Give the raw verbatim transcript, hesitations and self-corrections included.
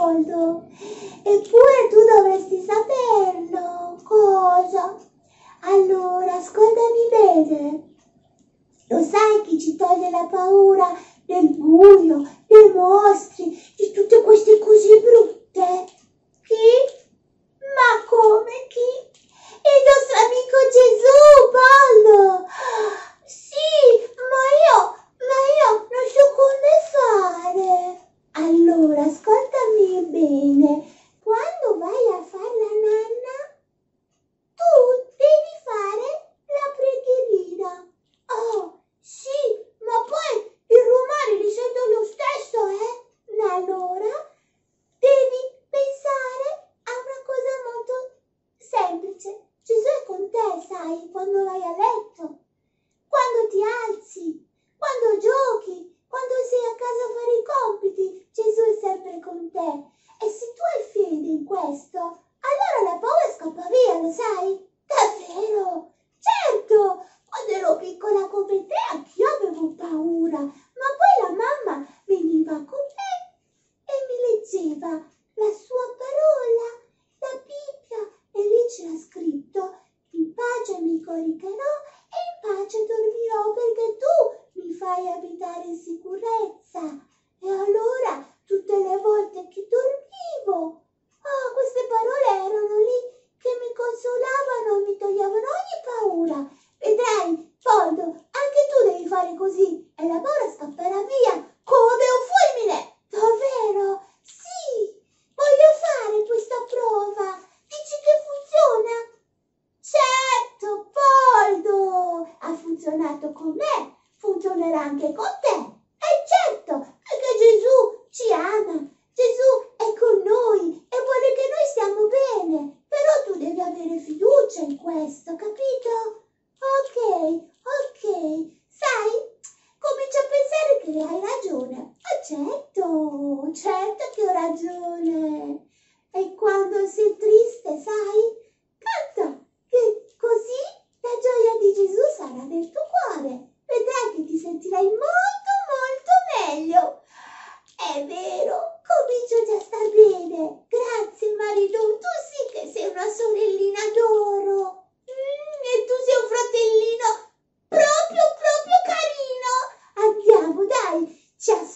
Poldo. Eppure tu dovresti saperlo. Cosa? Allora, ascoltami bene. Lo sai chi ci toglie la paura del buio, dei mostri, di tutte queste cose brutte? Chi? Ma come chi? Il nostro amico Gesù, Poldo! Sì, ma io, ma io non so come fare. Allora, ascoltami bene. Quando vai a fare la nanna, tu devi fare la preghierina. Oh, sì, ma poi il rumore li sento lo stesso, eh? Allora, devi pensare a una cosa molto semplice. Gesù è con te, sai, quando vai a letto, quando ti alzi, quando giochi, quando sei a casa a fare i compiti, Gesù è sempre con te. E se tu hai fede in questo, allora la paura scappa via, lo sai? Davvero? Certo! Quando ero piccola come te anch'io avevo paura, ma poi la mamma veniva con me e mi leggeva la sua parola, la Bibbia, e lì c'era scritto: in pace mi coricherò e in pace dormirò, perché tu mi fai abitare in sicurezza. E allora tutte le volte che dormivo, ah, queste parole erano lì che mi consolavano e mi toglievano ogni paura. Vedrai, Poldo, anche tu devi fare così e la paura scapperà via come un fulmine. Davvero? Sì, voglio fare questa prova. Dici che funziona? Certo, Poldo, ha funzionato con me, funzionerà anche con te. E certo, perché Gesù ci ama, Gesù è con noi e vuole che noi stiamo bene. Però tu devi avere fiducia in questo, capito? Ok, ok, sai, comincio a pensare che hai ragione. Ah, certo, certo che ho ragione. E quando sei triste, sai, canta, che così la gioia di Gesù sarà nel tuo cuore. Vedrai che ti sentirai molto, molto meglio. È vero, comincio già a star bene. Grazie Marilù, tu sì che sei una sorellina d'oro. Mm, e tu sei un fratellino proprio, proprio carino. Andiamo, dai, ci aspettiamo.